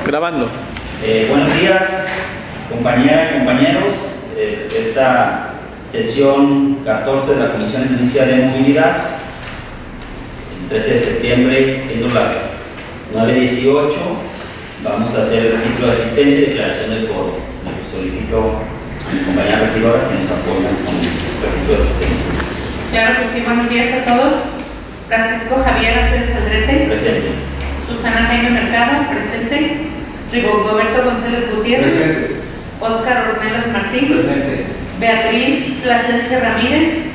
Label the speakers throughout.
Speaker 1: Grabando.
Speaker 2: Buenos días, compañeras y compañeros. Esta sesión 14 de la Comisión Edilicia de Movilidad, el 13 de septiembre, siendo las 9:18, vamos a hacer el registro de asistencia y declaración del quórum. Solicito a mi compañera regidora si nos apoyan con el registro de asistencia.
Speaker 3: Claro que sí, buenos días a todos. Francisco Javier Álvarez Aldrete.
Speaker 2: Presente.
Speaker 3: Susana Jaime Mercado, presente. Rigoberto González Gutiérrez.
Speaker 4: Presente.
Speaker 3: Óscar Ornelas Martín.
Speaker 4: Presente.
Speaker 3: Beatriz Plasencia Ramírez.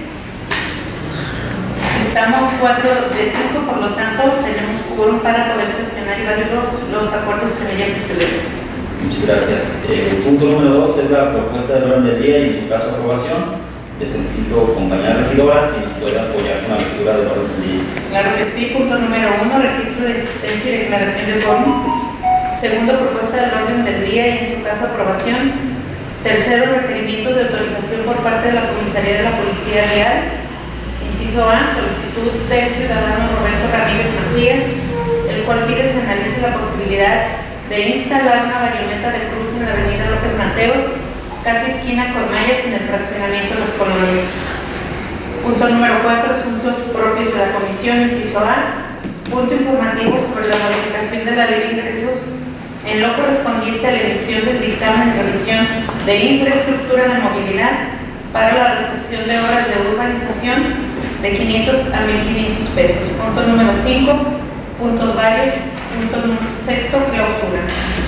Speaker 3: Estamos 4 de 5, por lo tanto tenemos quórum para poder sesionar y validar los acuerdos que en ella se celebran.
Speaker 2: Muchas gracias. El punto número 2 es la propuesta del orden del día y en su caso aprobación. Le solicito, compañera regidora, si nos puede apoyar con la lectura del orden del día.
Speaker 3: Claro que sí. Punto número 1, registro de asistencia y declaración de quórum. Segundo, propuesta del orden del día y en su caso aprobación. Tercero, requerimientos de autorización por parte de la Comisaría de la Policía Vial. Inciso A, solicitud del ciudadano Roberto Ramírez Macías, el cual pide se analice la posibilidad de instalar una bayoneta de cruz en la avenida López Mateos, casi esquina con Mayas, en el fraccionamiento de las colonias. Punto número 4, asuntos propios de la comisión. Inciso A, punto informativo sobre la modificación de la ley de ingresos en lo correspondiente a la emisión del dictamen de revisión de infraestructura de movilidad para la recepción de obras de urbanización de 500 a 1.500 pesos. Punto número 5, puntos varios. Punto número 6, clausura.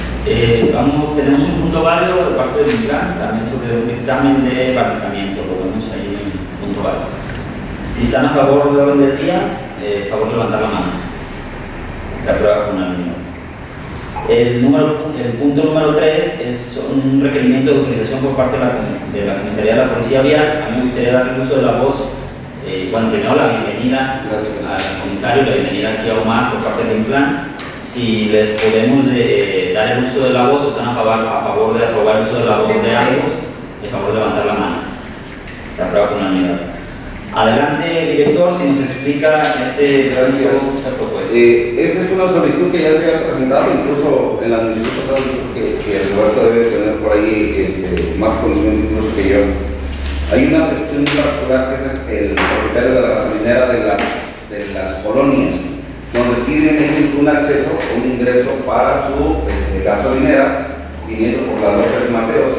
Speaker 2: Tenemos un punto válido de parte del INCRAN, también sobre un dictamen de balizamiento, lo vemos ahí en punto válido. Si están a favor del orden del día, favor de levantar la mano. Se aprueba con unanimidad. El punto número 3 es un requerimiento de autorización por parte de la Comisaría de la Policía Vial. A mí me gustaría dar el uso de la voz. Primero la bienvenida al comisario, la bienvenida aquí a Omar por parte del INCRAN. Si les podemos dar el uso de la voz, o están a favor de aprobar el uso de la voz de ambos, de favor de levantar la mano. Se aprueba con unanimidad. Adelante, director, si nos explica esta propuesta.
Speaker 4: Esta es una solicitud que ya se ha presentado, incluso en la administración pasada, que Roberto debe tener por ahí más conocimiento incluso que yo. Hay una petición particular que es el propietario de la gasolinera de las colonias, donde tienen ellos un acceso, un ingreso para su gasolinera viniendo por la López Mateos.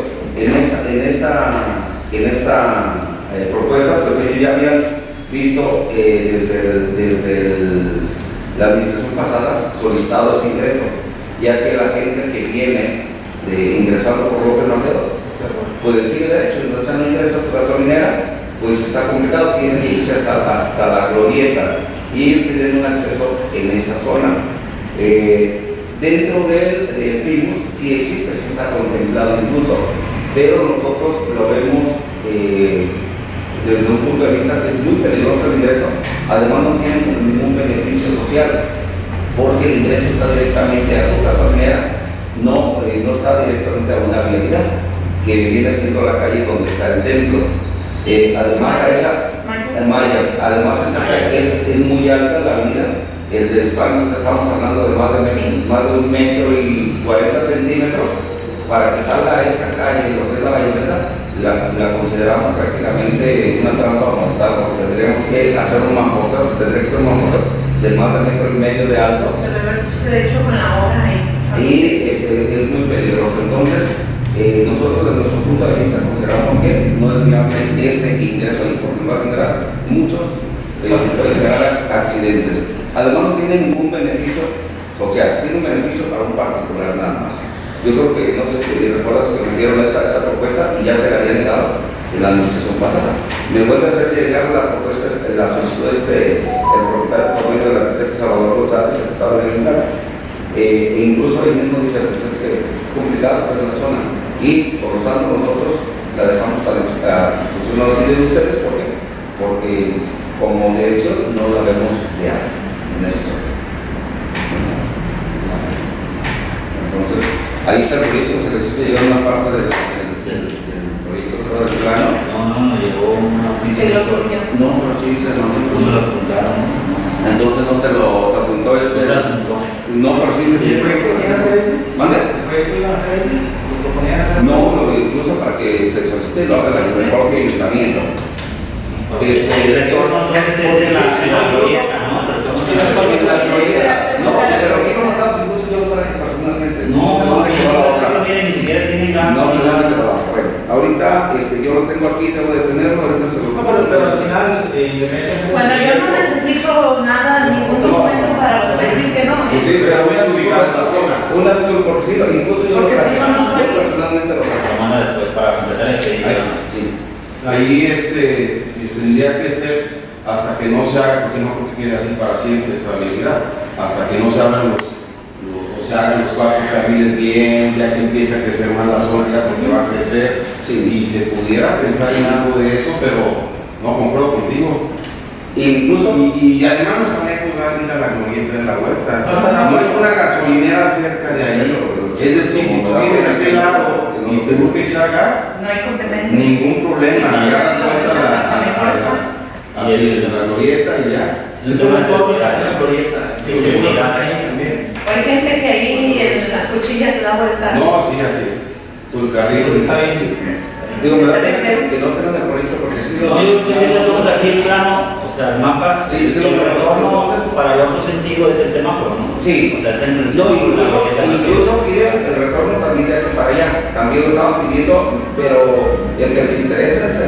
Speaker 4: En esa propuesta, pues ellos ya habían visto desde la administración pasada solicitado ese ingreso, ya que la gente que viene ingresando por López Mateos, pues sí, de hecho, entonces no ingresa a su gasolinera, pues está complicado, tiene que irse hasta la glorieta y piden un acceso en esa zona. Dentro del PIMUS sí existe, sí está contemplado incluso, pero nosotros lo vemos desde un punto de vista que es muy peligroso el ingreso. Además no tiene ningún beneficio social, porque el ingreso está directamente a su gasolinera, no está directamente a una vialidad que viene siendo la calle donde está el templo. Además a esas mallas, además esa calle es muy alta la avenida. El de España estamos hablando de más de 1,40 m. Para que salga a esa calle, lo que es la bayoneta, la consideramos prácticamente una trampa mortal, porque tendríamos que hacer un mamposa, tendría que ser un mamposa de más de 1,5 m de alto.
Speaker 3: De hecho, con la obra ahí.
Speaker 4: Y es muy peligroso. Entonces, nosotros desde nuestro punto de vista consideramos que no es viable ese ingreso porque va a generar muchos, puede generar accidentes. Además no tiene ningún beneficio social, tiene un beneficio para un particular nada más. Yo creo que, no sé si recuerdas que me dieron esa propuesta y ya se la había negado en la administración pasada. Me vuelve a hacer llegar la propuesta, la solicitud el propietario del arquitecto Salvador González, el estado de Venezuela. Incluso ahí mismo dice, pues es que es complicado pues, la zona, y por lo tanto nosotros la dejamos a disposición de ustedes porque como dirección no la vemos viable en esa zona. Entonces ahí está el proyecto, se les hizo llegar una parte del proyecto del plano.
Speaker 2: No llegó una
Speaker 3: oficio.
Speaker 4: No, pero sí se lo
Speaker 2: adjuntaron.
Speaker 4: Entonces no se lo adjuntó
Speaker 2: No, pero sí,
Speaker 4: ¿mande?
Speaker 1: iban a hacer ellos? ¿Lo ponían a hacer?
Speaker 4: No, incluso para que se solicite lo haga el propio ayuntamiento.
Speaker 2: El retorno entonces es en la glorieta, ¿no? El retorno es en la glorieta.
Speaker 4: No, pero sí lo mandamos, incluso yo lo traje personalmente.
Speaker 2: No,
Speaker 4: se van a llevar la otra.
Speaker 2: ni siquiera tienen ganas.
Speaker 4: No se van a llevar la otra. Ahorita yo lo tengo aquí, debo de tenerlo, ahorita se lo
Speaker 1: pero al final,
Speaker 3: bueno, yo no necesito nada, ningún documento para decir que no.
Speaker 4: Sí, pero voy a ubicar la zona. Una solo porque sí, incluso yo lo
Speaker 3: Porque
Speaker 4: traje.
Speaker 3: si no, no
Speaker 4: Yo personalmente lo traje.
Speaker 2: Lo manda después para completar el expediente.
Speaker 4: Sí.
Speaker 5: Ahí tendría que ser hasta que no se haga, porque no creo que quede así para siempre esa habilidad, hasta que no se abran o se hagan los 4 carriles bien, ya que empieza a crecer más la zona, ya porque va a crecer,
Speaker 4: Sí.
Speaker 5: y se pudiera pensar en algo de eso, pero no concuerdo contigo.
Speaker 4: Incluso
Speaker 5: Y además nos también pues dar ir a la glorieta de la huerta. No hay una gasolinera cerca de ahí. Es decir, si tú vienes de aquel lado y te buscas echar gas,
Speaker 3: No hay competencia.
Speaker 5: ningún problema. Ya cuenta así es, en la glorieta y ya.
Speaker 2: Si no te vas a olvidar la glorieta, y seguridad ahí
Speaker 1: también.
Speaker 3: Hay gente que ahí en la cuchilla se da vuelta.
Speaker 5: No, sí, así es. Tu carril
Speaker 1: Está bien.
Speaker 4: digo, me da pena que no tengan el proyecto porque sí
Speaker 2: No, yo viendo todos aquí el plano, o sea, el mapa,
Speaker 4: Sí, sí,
Speaker 2: el
Speaker 4: lo veo.
Speaker 2: retorno para el otro sentido es el semáforo, ¿no?
Speaker 4: Sí.
Speaker 2: O sea, es en el
Speaker 4: No,
Speaker 2: centro de la glorieta.
Speaker 4: incluso piden el retorno también de aquí para allá. También lo estaban pidiendo, pero el que les interesa es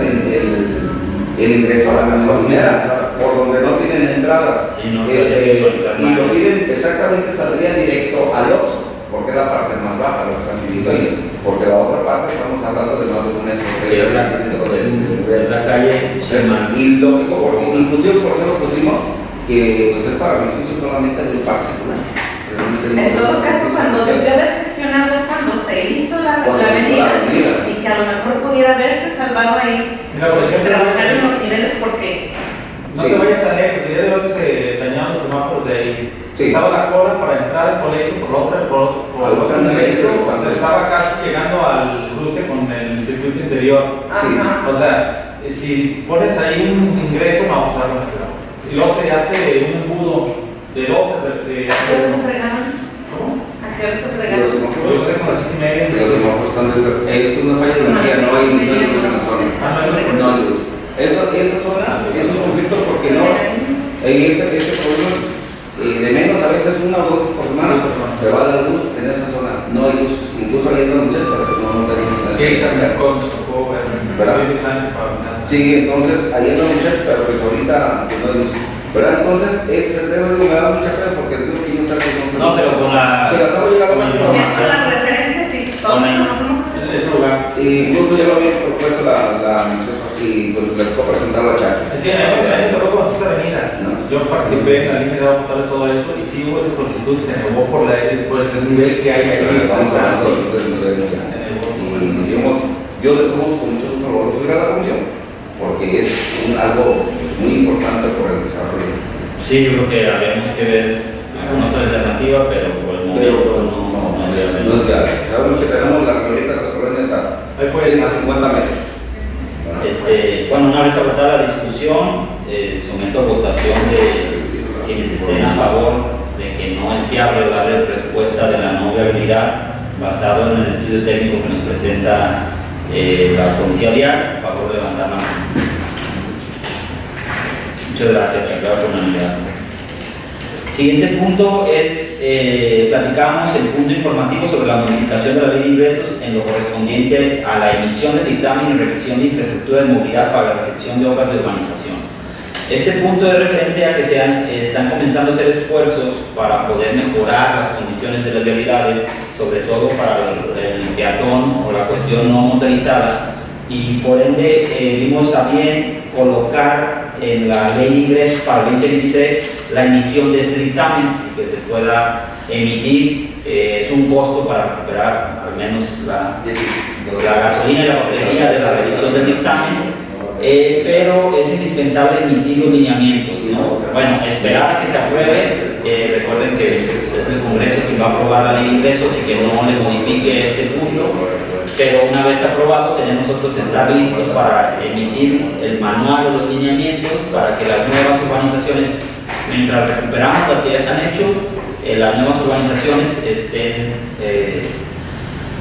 Speaker 4: el ingreso a la gasolinera, por donde no tienen entrada.
Speaker 2: Sí, no,
Speaker 4: y lo
Speaker 2: piden
Speaker 4: piden exactamente, saldría directo al Oxxo, porque es la parte más baja lo que están pidiendo ellos. Porque la otra parte estamos hablando de más de un metro.
Speaker 2: Sí, es la calle Sherman.
Speaker 4: Y lógico, porque inclusive por eso lo pusimos que pues es para beneficio solamente de un particular.
Speaker 3: En todo caso, cuando debió haber gestionado es cuando se hizo la
Speaker 4: Cuando se hizo la
Speaker 3: avenida
Speaker 4: avenida.
Speaker 3: y que a lo mejor pudiera haberse salvado ahí.
Speaker 1: Mira, por ejemplo,
Speaker 3: Trabajar en los niveles porque
Speaker 1: no
Speaker 4: Sí.
Speaker 1: te vayas tan lejos, el día de hoy se dañaron los semáforos de ahí.
Speaker 4: Sí.
Speaker 1: Estaba la cola para entrar al colegio por el otro nivel, o sea, estaba casi llegando al cruce con el circuito interior.
Speaker 4: Sí.
Speaker 3: Ajá.
Speaker 1: O sea, si pones ahí un ingreso, vamos a ver, y luego se hace un embudo de 12, pero se...
Speaker 3: ¿a qué hora se fregaron?
Speaker 1: ¿Cómo?
Speaker 3: ¿A qué hora se
Speaker 4: Los
Speaker 3: fregaron?
Speaker 1: Yo sé como las 7:30.
Speaker 4: Los semáforos están es una falla de energía, no hay luz en la zona. No hay luz. Esa zona es un conflicto porque no. Ese problema de menos a veces 1 o 2 veces por semana se va la luz en esa zona. No hay luz. Incluso hay una mujer, pero pues no tenemos la
Speaker 1: Sí, también tocó ver.
Speaker 4: ¿Verdad?
Speaker 1: ¿Verdad?
Speaker 4: Sí, entonces ahí hay una mujer, pero pues ahorita pues, no hay luz. ¿Verdad? Entonces ese tema me da mucha pena porque digo que yo tal vez no sé.
Speaker 2: No, pero con la...
Speaker 4: Se las hago llegar a
Speaker 2: con la
Speaker 4: la
Speaker 3: Eso,
Speaker 2: información.
Speaker 3: las referencias y todos
Speaker 2: Con la-
Speaker 3: conocemos ese
Speaker 1: Es lugar.
Speaker 4: Incluso ya lo había propuesto la y pues le tocó presentar a Chacho.
Speaker 1: Sí, a mí me tocó con esta avenida.
Speaker 4: No.
Speaker 1: Yo participé en la línea de agua potable y todo eso, y sí hubo esa solicitud, se negó por el nivel que hay ahí.
Speaker 4: Estamos hablando
Speaker 1: Se
Speaker 4: de eso ya.
Speaker 1: negó.
Speaker 4: Y digamos, yo de todos con mucho gusto lo voy a subir a la comisión porque es algo muy importante por el desarrollo.
Speaker 2: Sí, yo creo que habríamos que ver alguna otra alternativa, pero por el momento no
Speaker 4: No es grave. Sabemos que tenemos la glorieta de las colonias a
Speaker 1: Ahí puede
Speaker 4: 150 metros.
Speaker 2: Bueno, una vez agotada la discusión, someto a votación de quienes estén a favor de que no es viable darle respuesta de la no viabilidad basado en el estudio técnico que nos presenta la Policía Vial. A favor de levantar la mano. Muchas gracias, se acaba por unanimidad. Siguiente punto es, platicamos el punto informativo sobre la modificación de la ley de ingresos en lo correspondiente a la emisión de dictamen y revisión de infraestructura de movilidad para la recepción de obras de urbanización. Este punto es referente a que están comenzando a hacer esfuerzos para poder mejorar las condiciones de las vialidades, sobre todo para el peatón o la cuestión no motorizada, y por ende vimos a bien colocar en la ley de ingresos para el 2023 la emisión de este dictamen y que se pueda emitir. Es un costo para recuperar al menos la gasolina y la batería de la revisión del dictamen, pero es indispensable emitir los lineamientos, ¿no? Bueno, esperar a que se apruebe. Recuerden que es el Congreso quien va a aprobar la ley de ingresos y que no le modifique este punto, pero una vez aprobado tenemos nosotros estar listos para emitir el manual o los lineamientos para que las nuevas urbanizaciones, mientras recuperamos las que ya están hechas, las nuevas urbanizaciones estén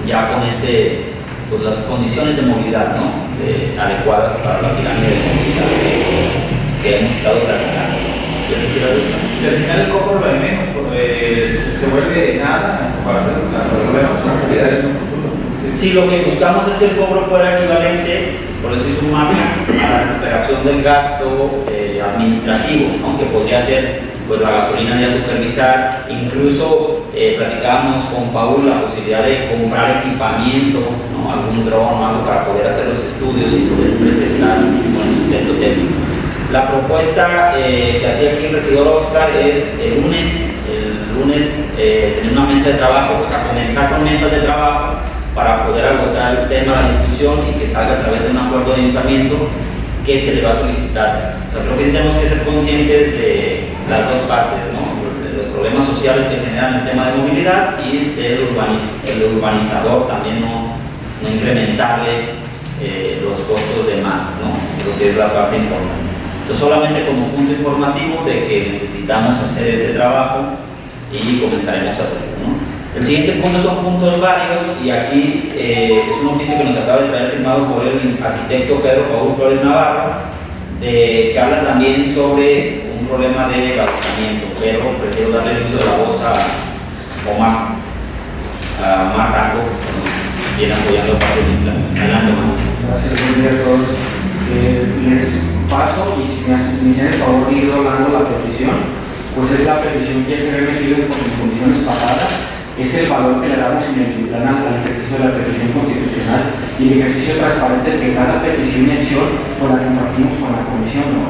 Speaker 2: ya con pues las condiciones de movilidad, ¿no? Adecuadas para la pirámide de movilidad que hemos estado platicando.
Speaker 1: Y al final el cobro lo de menos, porque se vuelve nada para hacer los problemas con las actividades en un futuro.
Speaker 2: Sí, lo que buscamos es que el cobro fuera equivalente, por eso hizo un margen, a la recuperación del gasto administrativo, ¿no? Que podría ser pues, la gasolina ya supervisar. Incluso platicábamos con Paul la posibilidad de comprar equipamiento, ¿no? Algún dron o algo para poder hacer los estudios y poder presentar con el sustento técnico. La propuesta que hacía aquí el regidor Oscar es el lunes tener una mesa de trabajo, o sea, comenzar con mesas de trabajo para poder agotar el tema, la discusión y que salga a través de un acuerdo de ayuntamiento que se le va a solicitar. O sea, creo que sí tenemos que ser conscientes de las dos partes, ¿no? De los problemas sociales que generan el tema de movilidad y el urbanizador también no incrementarle los costos de más, ¿no? Lo que es la parte importante. Entonces, solamente como punto informativo de que necesitamos hacer ese trabajo y comenzaremos a hacerlo, ¿no? El siguiente punto son puntos varios y aquí es un oficio que nos acaba de traer firmado por el arquitecto Pedro Paul Flores Navarro, que habla también sobre un problema de balizamiento, pero prefiero darle el uso de la voz a Omar Tango, que nos viene apoyando parte del plan. Adelante, Omar.
Speaker 6: Gracias, buen día a todos. Les paso y si me hacen el favor de ir hablando la petición, pues es la petición que se ha remitido en condiciones pasadas. Es el valor que le damos en el plan al ejercicio de la petición constitucional y el ejercicio transparente de cada petición y acción con la que compartimos con la comisión, ¿no?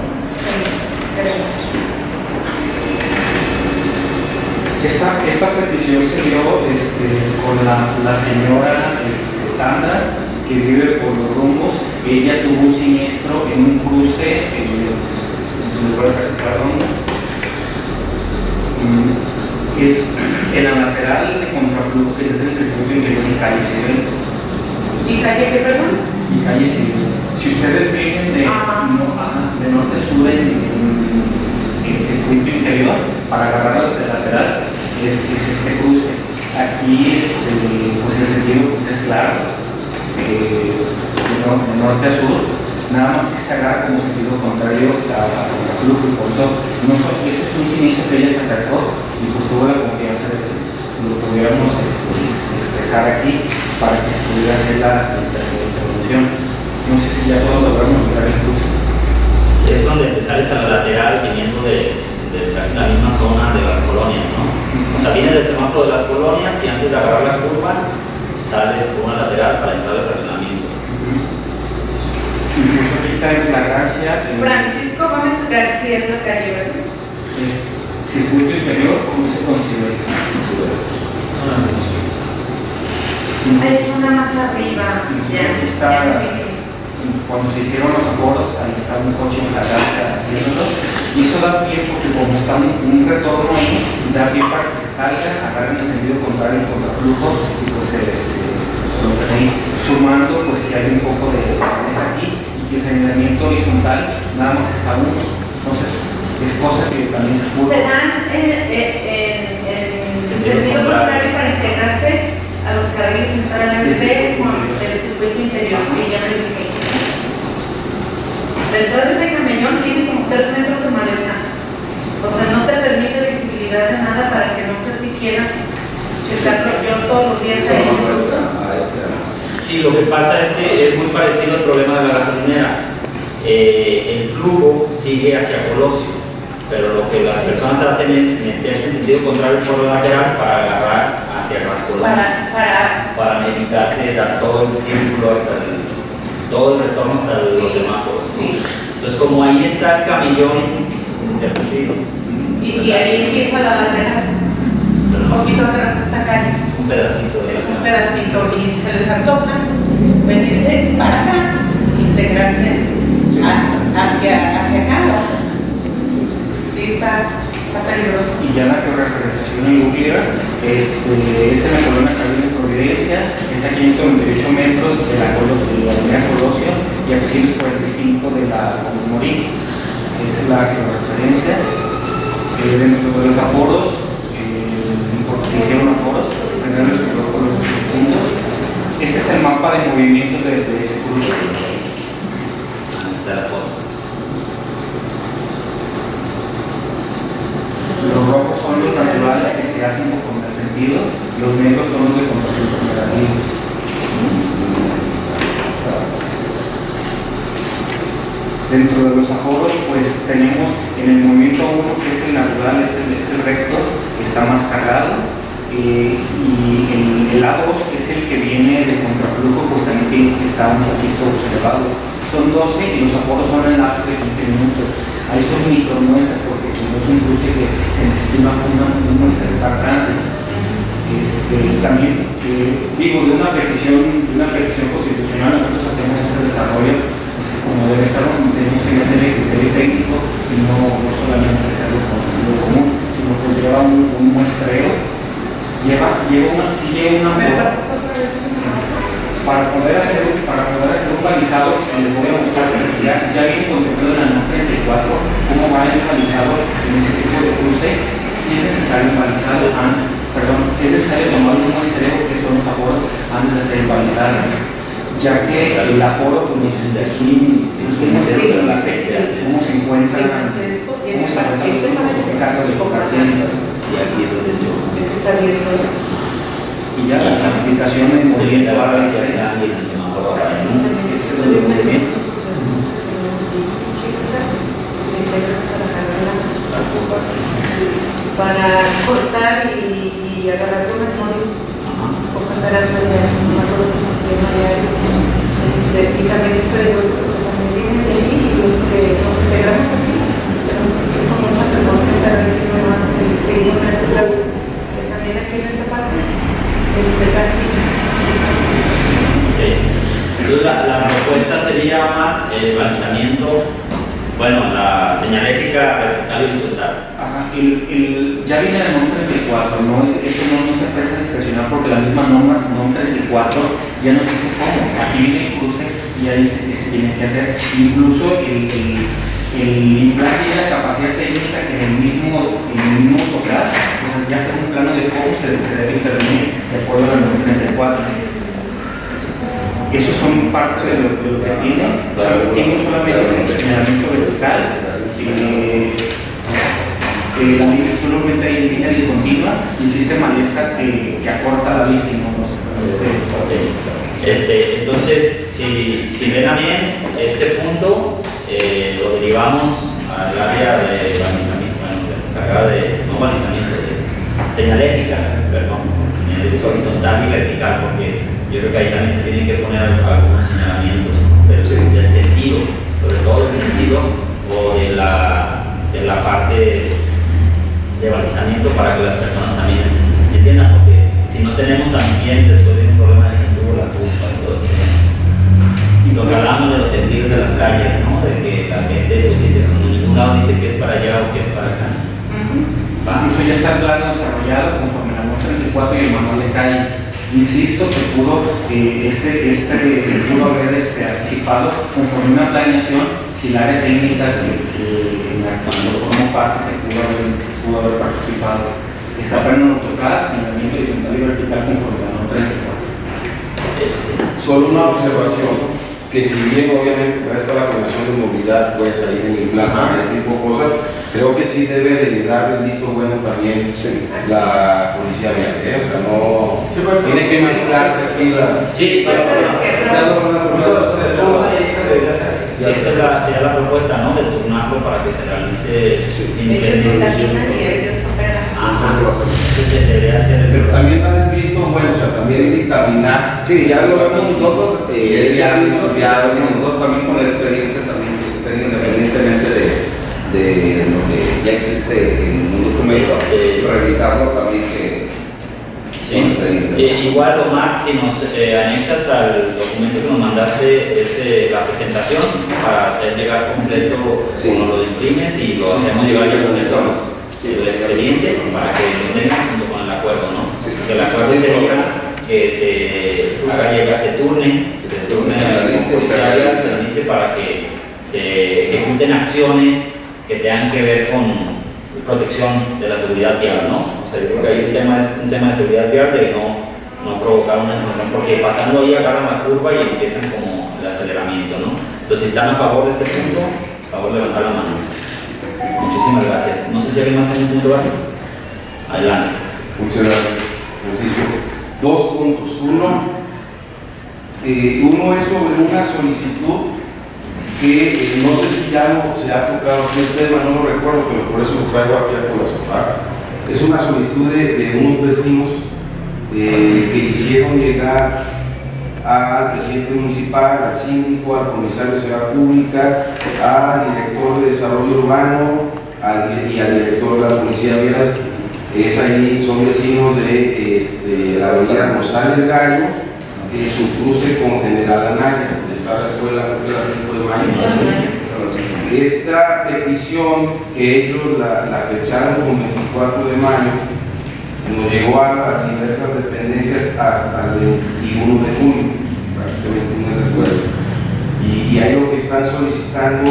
Speaker 6: Esta petición se dio con la señora Sandra, que vive por los rumbos. Ella tuvo un siniestro en un cruce es en la lateral de contraflujo que es el circuito interior y calle civil.
Speaker 3: ¿Y calle qué, perdón?
Speaker 6: Y calle civil. Si ustedes vienen de norte a sur en el circuito interior, para agarrar la lateral, es este cruce. Aquí pues el sentido pues es claro, de norte a sur, nada más que se agarra como sentido contrario a contraflujo, y por eso ese es un siniestro que ella se acercó y pues tuvo la confianza de que lo pudiéramos expresar aquí para que se pudiera hacer la intervención. No sé si ya todos logramos lograr el cruce.
Speaker 2: Es donde te sales a la lateral viniendo de casi la misma zona de las colonias, ¿no? O sea, vienes del semáforo de las colonias y antes de agarrar la curva sales por una lateral para entrar al fraccionamiento.
Speaker 6: Incluso aquí está en flagrancia.
Speaker 3: Francisco Gómez García es la calle, ¿verdad?
Speaker 6: Es circuito interior, ¿cómo se considera?
Speaker 3: Es una más arriba. Ya.
Speaker 6: Cuando se hicieron los aforos, ahí está un coche en la casa haciéndolo. Y eso da pie porque como está un retorno ahí, da pie para que se salga, agarren el sentido contrario, el contraflujo, y pues se colocan ahí. Sumando, pues que hay un poco de aquí, y que el señalamiento horizontal nada más está uno. Entonces, es cosa que también se pudo.
Speaker 3: Se dan en sentido contrario para integrarse a los carriles centrales con el circuito interior. Sí, ya me dije. Detrás de ese camellón tiene como 3 metros de maleza. O sea, no te permite visibilidad de nada para que no sé si quieras checarlo. Yo todos los días ahí me gusta.
Speaker 2: Sí, lo que pasa es que es muy parecido al problema de la gasolinera. El flujo sigue hacia Colosio, pero lo que las personas hacen es meterse en sentido contrario por la lateral para agarrar hacia Rascolán. Para evitarse dar todo el círculo hasta todo el retorno hasta los semáforos.
Speaker 3: Sí.
Speaker 2: Entonces, como ahí está el camellón interrumpido.
Speaker 3: Y ahí empieza la lateral. Un poquito atrás de esta calle.
Speaker 2: Un pedacito de
Speaker 3: es un pedacito y se les antoja venirse para acá, integrarse hacia acá. Sí, está peligroso.
Speaker 6: Y ya la georreferenciación en Úbeda es en la colonia Carolina Providencia, está a 598 metros de la avenida Colosio y a 345 de la Morín. Esa es la georreferencia. Dentro de los aforos, porque se hicieron aforos, se deben los puntos. movimientos de ese cruce.
Speaker 2: Está la foto.
Speaker 6: Los rojos son los naturales que se hacen por contrasentido, los negros son los de contrasentido negativo. Dentro de los aforos, pues tenemos en el movimiento 1, que es el natural, es el recto, que está más cargado, y el A2, que es el que viene de contraflujo, pues también está un poquito elevado. Son 12 y los aforos son en lapso de 15 minutos. Ahí son micromuestras, porque no es un cruce que se necesita una muestra tan grande. También, digo, de una petición constitucional, nosotros hacemos este desarrollo. Como debe ser, tenemos que meter el criterio técnico y no solamente hacerlo con sentido común, sino que lleva un muestreo, lleva una para poder hacer un balizado. Les voy a mostrar que ya viene contemplado en la norma 34 cómo va el balizado en ese tipo de cruce. Si es necesario un balizado, es necesario tomar un muestreo, que son los aforos, antes de hacer el balizado, ya que el aforo pues, es un muestreo de las sectas, cómo se encuentra, cómo se carga de cartel,
Speaker 2: Y aquí es donde yo.
Speaker 6: y ya la clasificación de movimiento a la
Speaker 2: ese es el movimiento.
Speaker 3: Para cortar y agarrar con las manos o cortar algo de no me acuerdo cómo se llama y también es peligroso porque también vienen de ahí y los que nos integramos aquí tenemos que ir con mucha precaución para ver que no más seguimos en este lado, que también aquí en esta parte casi.
Speaker 2: Entonces la propuesta sería balizamiento, bueno, la señalética vertical y horizontal.
Speaker 6: Ya viene la norma 34, eso no se presta a discrecionar porque la misma norma 34 ya nos dice cómo. Aquí viene el cruce y ya dice que se tiene que hacer. Incluso el implante tiene la capacidad técnica que en el mismo AutoCAD pues ya hace un plano de cómo se debe intervenir de acuerdo a la norma 34. Esos son parte de lo que tiene. Tiene solamente ese señalamiento vertical. Solamente hay línea discontinua y el sistema Alexa que acorta la vista y no se
Speaker 2: puede. Entonces, si ven a bien, este punto lo derivamos al área de balizamiento, cargada de no balizamiento, de señalética, perdón, horizontal y vertical, porque yo creo que ahí también se tienen que poner algunos señalamientos del sentido, sobre todo del sentido o de la parte de balizamiento para que las personas también entiendan, porque si no tenemos también después de un problema de que tuvo la culpa y todo eso. Y lo que hablamos de los sentidos de las calles, ¿no? De que la gente pues, dice, en ningún lado dice que es para allá o que es para acá.
Speaker 6: Incluso ya está el plano desarrollado conforme la norma 34 y el manual de calles. Insisto, se pudo haber anticipado conforme una planeación si el área técnica en la cual formó parte se pudo haber participado. Está plano AutoCAD, señalamiento horizontal y vertical conforme a la norma 34.
Speaker 5: Solo una observación, que si bien obviamente resta la conexión de movilidad, pues ahí en el plan, este tipo de cosas, creo que sí debe de dar el visto bueno también la policía vial, o sea, no tiene que mezclarse aquí las...
Speaker 2: Sí, esa sería la propuesta, ¿no? De turnarlo para que se realice sin intervención. Entonces debería ser.
Speaker 5: Pero también dar el visto bueno, o sea, también dictaminar.
Speaker 4: Sí, ya lo vemos nosotros, ya vemos nosotros también con la experiencia también que se tenga independientemente de lo que ya existe en un documento, revisarlo también que con experiencia.
Speaker 2: Igual, Omar, si nos anexas al documento que nos mandaste la presentación para hacer llegar completo, uno lo imprimes y lo hacemos llegar ya con el expediente para que lo tengan junto con el acuerdo, ¿no? Que el acuerdo sería que se haga llegar, se turne a los oficiales, se analice para que se ejecuten acciones que tengan que ver con protección de la seguridad vial, ¿no? O sea, yo creo que ahí es un tema de seguridad vial de no no provocar una emoción, porque pasando ahí agarran la curva y empiezan como el aceleramiento, ¿no? Entonces, si están a favor de este punto, a favor de levantar la mano. Muchísimas gracias. No sé si alguien más tiene un punto bajo. Adelante.
Speaker 5: Muchas gracias, Francisco. Dos puntos. Uno es sobre una solicitud que no sé si ya no se ha tocado aquí el tema, no lo recuerdo, pero por eso lo traigo aquí a colación. Es una solicitud de unos vecinos que quisieron llegar al presidente municipal, al síndico, al comisario de seguridad pública, al director de desarrollo urbano y al director de la policía vial. Son vecinos de la avenida González Gallo, su cruce con General Anaya, donde está la escuela de la 5 de mayo. Esta petición que ellos la fecharon como 24 de mayo nos llegó a las diversas dependencias hasta el 21 de junio, prácticamente unas escuelas. Y ahí lo que están solicitando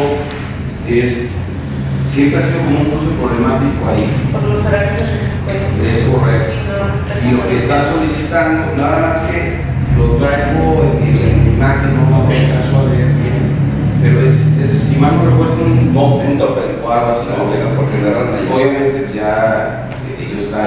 Speaker 5: siempre ha sido como un curso problemático ahí.
Speaker 3: Por los horarios de las escuelas.
Speaker 5: Es correcto. Y lo que están solicitando, nada más que lo traigo en imagen, no me alcanzo a leer bien, pero si mal no recuerdo, un tope o algo así, ¿no? Porque obviamente ya ellos están,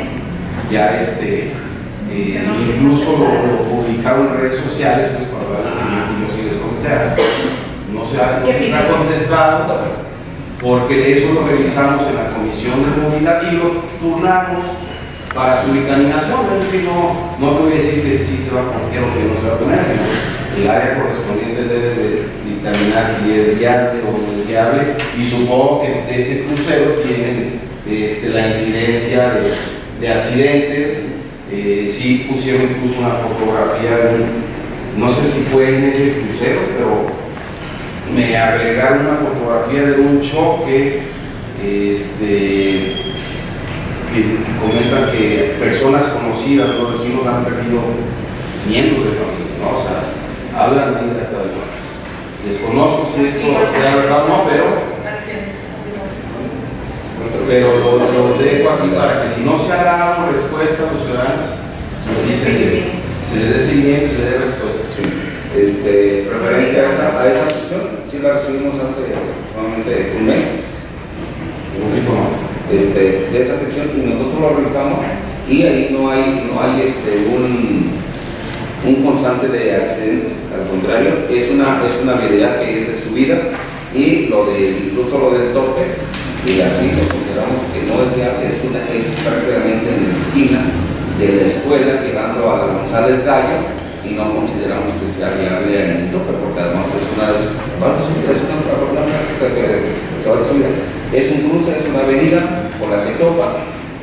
Speaker 5: incluso lo publicaron en redes sociales, pues para darles seguimiento y yo sí les conté. No se ha contestado, porque eso lo revisamos en la comisión de movilidad y lo turnamos para su dictaminación. Es decir, no te voy a decir que sí se va a poner o que no se va a poner, sino el área correspondiente debe de dictaminar si es viable o no es viable, y supongo que ese crucero tiene la incidencia de accidentes. Sí pusieron incluso una fotografía no sé si fue en ese crucero, pero me agregaron una fotografía de un choque que comentan que personas conocidas, los vecinos han perdido miembros de familia, ¿no? O sea, hablan ahí de hasta de muertes. Desconozco si esto sea verdad o no, pero lo dejo aquí para que si no se ha dado respuesta a los ciudadanos, pues sí se le dé seguimiento, se le dé respuesta.
Speaker 4: Sí. Referente a esa petición, sí la recibimos hace solamente un mes. De esa petición, y nosotros lo revisamos y ahí no hay un constante de accidentes, al contrario, es una vialidad que es de subida, y incluso lo del tope, y así lo consideramos que no es viable, es prácticamente en la esquina de la escuela llegando a la González Gallo, y no consideramos que sea viable en el tope, porque además es una práctica que va a subir. Es un cruce, es una avenida por la que topas.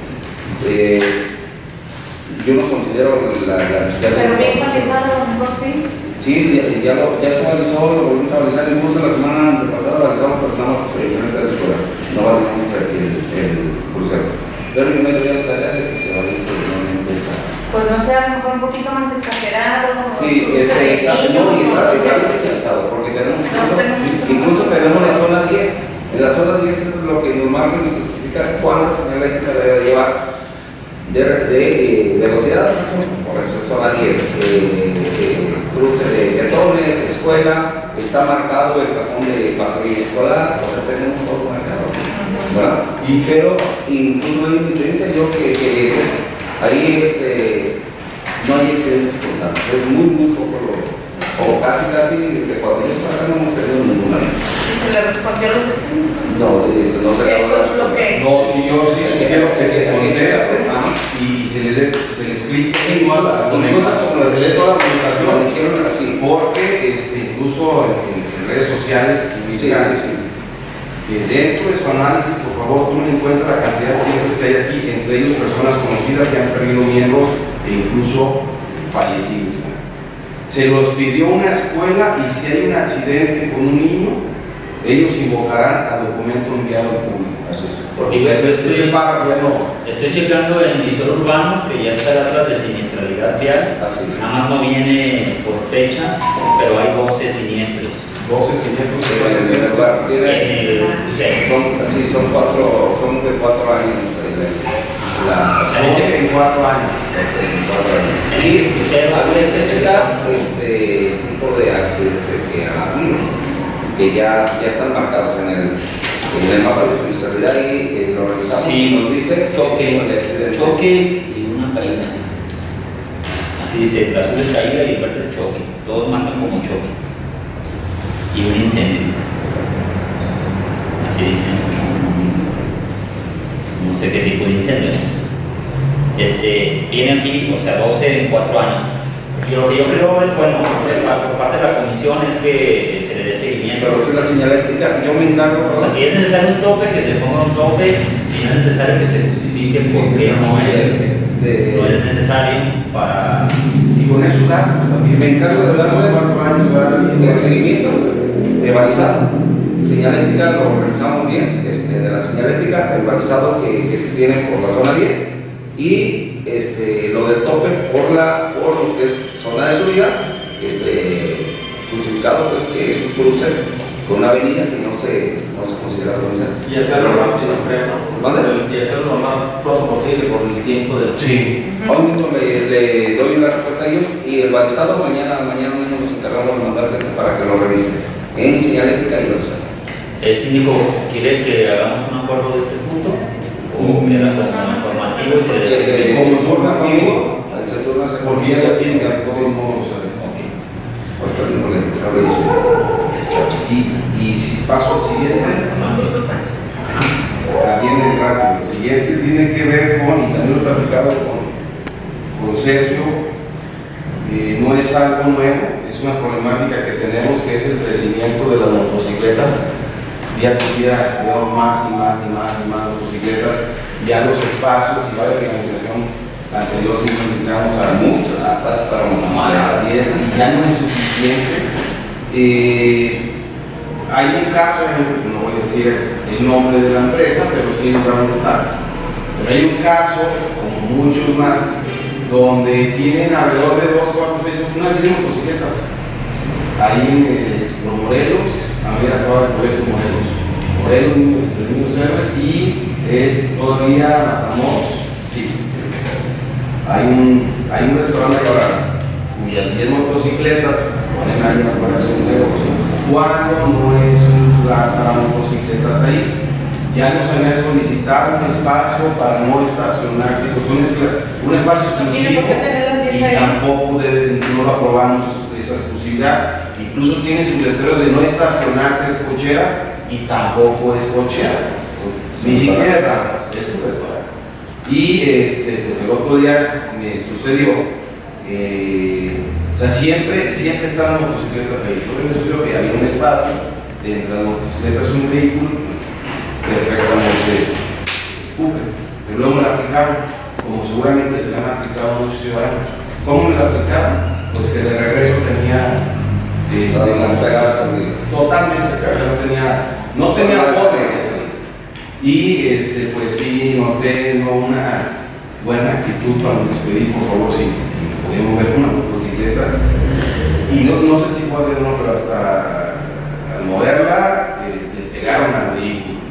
Speaker 4: Yo no considero la necesidad.
Speaker 3: Pero bien balizado, mejor sí.
Speaker 4: Sí, ya se balizó, lo volvimos a balizar, incluso la semana pasada balizamos, pero estamos frente a la escuela, no balizamos el crucero. Pero yo me doy la tarea de que se balice realmente esa.
Speaker 3: Pues no sé, a lo mejor un poquito más exagerado.
Speaker 4: Sí, está bien señalizado, porque incluso tenemos la zona 10. En la zona 10 es lo que nos marca y nos especifica cuánta señal eléctrica debe llevar de velocidad, por eso es zona 10, cruce de peatones, escuela, está marcado el cajón de patrulla escolar, o sea, tenemos todo marcado, ¿verdad? Pero incluso hay una incidencia, yo que ahí no hay accidentes constantes, es muy poco o casi de cuando ellos pasan no hemos tenido ninguna.
Speaker 3: ¿Y se le respondió a los vecinos?
Speaker 4: No se le
Speaker 3: Eso es lo que...
Speaker 5: No, si yo sí sugiero que se conteste y se les explique toda la comunicación, se lee toda la comunicación, porque incluso en redes sociales publican dentro de su análisis, por favor, tomen en cuenta la cantidad de accidentes que hay aquí, entre ellos personas conocidas que han perdido miembros e incluso fallecidos. Se los pidió una escuela, y si hay un accidente con un niño, ellos invocarán al documento enviado al público. Así es.
Speaker 2: Porque estoy checando en visor urbano que ya está atrás de siniestralidad vial.
Speaker 4: Así es.
Speaker 2: Nada más no viene por fecha, pero hay 12 siniestros.
Speaker 5: 12 siniestros
Speaker 4: son de 4 años. La,
Speaker 2: O sea,
Speaker 5: 12 en 4 años.
Speaker 4: y habría que checar tipo de accidente que ha habido, que ya están marcados en el mapa de sinistralidad y lo revisamos
Speaker 2: Sí,
Speaker 4: y nos dice
Speaker 2: choque y una caída. Así dice, el azul es caída y el verde es choque. Todos marcan como choque. Y un incendio. Así dicen. No sé qué tipo de incendio. Viene aquí, o sea, 12 en 4 años. Y lo que yo creo es, bueno, por parte de la comisión es que se le dé seguimiento.
Speaker 4: Pero si la señalética, yo me encargo.
Speaker 2: O sea, si es necesario un tope, que se ponga un tope. Si no es necesario, que se justifique porque no es necesario para...
Speaker 5: Y con eso da, también
Speaker 4: Me encargo de darles
Speaker 5: 4 años,
Speaker 4: el seguimiento de balizado. Señalética lo revisamos bien, de la señalética, el balizado que se tiene por la zona 10 y lo del tope por lo que es zona de subida, justificado pues que es un cruce con una avenida que no se considera provincial.
Speaker 1: Y hacerlo lo más temprano.
Speaker 4: ¿Mande?
Speaker 1: Y hacerlo lo más pronto posible por el tiempo del...
Speaker 5: Sí.
Speaker 4: Hoy mismo le doy la respuesta a ellos y el balizado mañana mismo nos encargamos de mandarle para que lo revise en señalética y balizado.
Speaker 2: El síndico quiere que hagamos un acuerdo de este punto o queda como informativo y se le
Speaker 5: Como informativo,
Speaker 4: al sector no se
Speaker 5: porque ya tiene que haber cosas modos.
Speaker 4: porque el mismo le revise.
Speaker 5: Y si paso al siguiente, también es rápido. El siguiente tiene que ver con, y también lo he platicado con Sergio, no es algo nuevo, es una problemática que tenemos, que es el crecimiento de las motocicletas. Día por día veo más y más motocicletas, ya los espacios y la financiación anterior sí nos dedicamos a
Speaker 4: Muchas hasta para
Speaker 5: así es, y ya no es suficiente. Hay un caso, no voy a decir el nombre de la empresa, pero sí en dónde está. Pero hay un caso, como muchos más, donde tienen alrededor de 2, 4, 6, unas 10 motocicletas. Ahí en Morelos, a ver, acaba el proyecto Morelos, los niños héroes, y es todavía Matamoros. Sí. Hay un restaurante ahora cuyas 10 motocicletas ponen ahí afuera de un negocio. Cuando no es un lugar para motocicletas ahí, ya nos han solicitado un espacio para no estacionarse, un espacio exclusivo, y tampoco no lo aprobamos esa exclusividad. Incluso tiene sus letreros de no estacionarse, es cochera, y tampoco es cochera, ni siquiera es un restaurante. Y pues el otro día me sucedió, o sea, siempre están las motocicletas ahí. Yo creo que había un espacio entre las motocicletas, un vehículo perfectamente cubre. Pero luego me la aplicaron, como seguramente se la han aplicado a muchos ciudadanos. ¿Cómo me la aplicaron? Pues que de regreso tenía
Speaker 4: las pegadas también.
Speaker 5: totalmente pegada, no tenía poder. Y pues sí noté una buena actitud para despedir, por favor, si podíamos ver una motocicleta. Y no sé si fue de uno, pero hasta al moverla le pegaron al vehículo.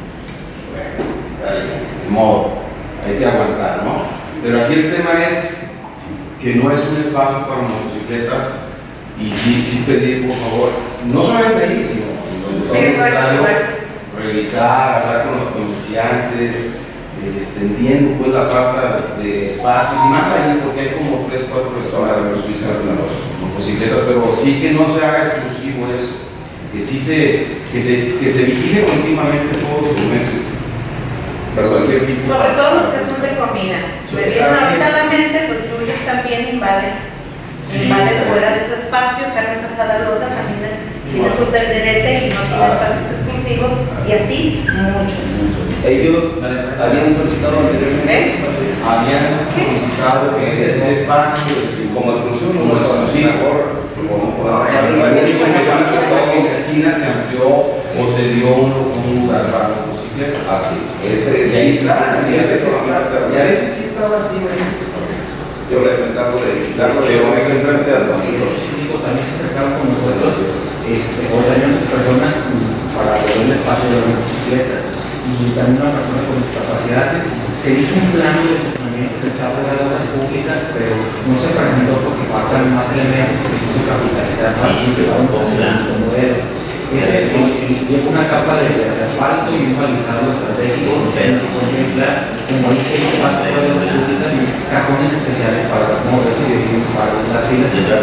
Speaker 5: Bueno, modo, hay que aguantar, ¿no? Pero aquí el tema es que no es un espacio para motocicletas. Y sí pedir, por favor, no solamente ahí, sino donde sea necesario, revisar, hablar con los comerciantes. Entiendo pues la falta de espacios y más ahí, porque hay como 3, 4 restaurantes en Suiza con las motocicletas, pero sí que no se haga exclusivo eso, que sí que se vigile continuamente todo su éxito. Pero cualquier tipo.
Speaker 3: Sobre todo los que son de comida. Me vienen ahorita a la mente, pues tuyos también invaden. Invade fuera de su espacio, carnes asadas lota, también tiene su tenderete y no tiene espacios exclusivos, y así muchos.
Speaker 4: Ellos habían solicitado anteriormente
Speaker 5: Habían solicitado que ese espacio
Speaker 4: como exclusión,
Speaker 5: como exclusivo, en la esquina se amplió o se dio un lugar para la motocicleta.
Speaker 4: Así es. Y ahí está, y a veces sí estaba así, yo le encargo de quitarlo, pero es enfrente de Antonitos.
Speaker 6: Sí, también se acercaron con nosotros, o también otras personas para poner un espacio de las motocicletas, y también una persona con discapacidades. Se hizo un plano de mantenimiento que está fuera de obras públicas, pero no se presentó porque faltan más elementos que se quiso capitalizar más y que vamos a hacer un modelo. Ese lleva una capa de asfalto y un balizado estratégico que contempla, como dije, paso de obras públicas y cajones especiales para modelos y para las islas de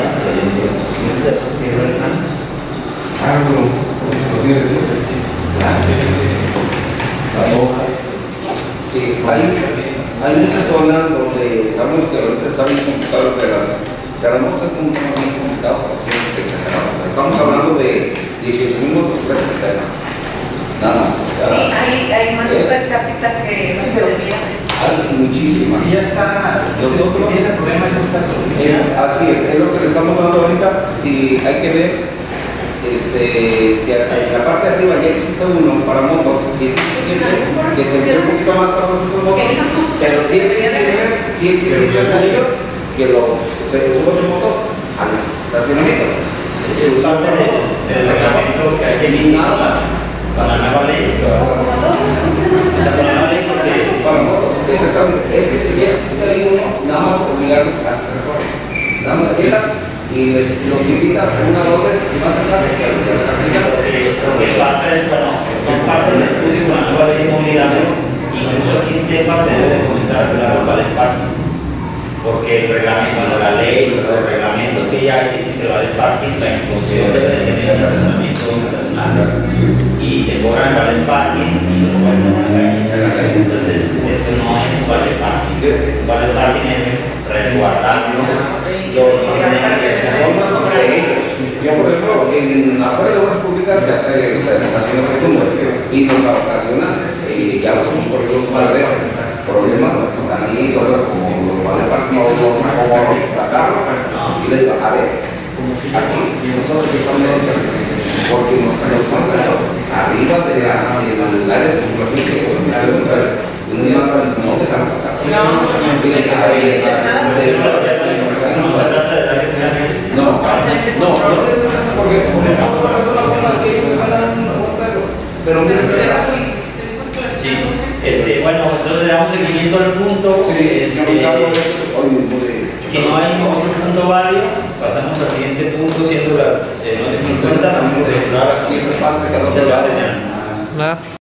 Speaker 4: Sí, hay muchas zonas donde sabemos que ahorita está muy complicado que las moscas es un tema muy complicado para que se acaban. Estamos hablando de 18.000 motocicletas nada más.
Speaker 3: Hay más per cápita que no se debía.
Speaker 4: Hay muchísimas.
Speaker 1: Y ya está, nosotros ese problema no está solucionado.
Speaker 4: Así es lo que le estamos dando ahorita. Si hay que ver, si en la parte de arriba ya existe uno para motos, si es posible que se vea un poquito más para nosotros motos, pero sí existen ellos que sus 8 motos al estacionamiento.
Speaker 2: Es parte del reglamento que hay que eliminar la nueva ley. La nueva ley porque
Speaker 4: Para motos, exactamente. Es que si ya existe ahí uno, nada más obligarlos a que se recorran. Nada más llegas y los invitas una vez y más atrás que
Speaker 2: lo que pasa es, bueno, son parte del estudio con la nueva ley de movilidad, incluso aquí en Tepa se debe de comenzar a crear los vales parking, porque el reglamento, la ley, los reglamentos que ya hay dicen que vales parking, la instrucción debe de tener un estacionamiento estacionario y te cobran el vale parking y lo cobran en la calle. Entonces, eso no es un vale parking. Un vale parking es resguardar los
Speaker 4: yo, por ejemplo, en afuera de obras públicas ya se está haciendo costumbre y nos ocasiona, ya lo hacemos porque los veces problemas los que están ahí, cosas como los vale parking, como carros, y les digo, a ver, aquí nosotros que estamos porque nos causamos esto arriba del área de circulación que es un día no dejan pasar. Porque estamos pasando la forma de que ellos se van a dar un peso. Pero mira,
Speaker 2: sí, bueno, entonces le damos seguimiento al punto. Si no hay otro punto válido, pasamos al siguiente punto, siendo las 9:50. Vamos a hablar aquí.
Speaker 4: Muchas gracias.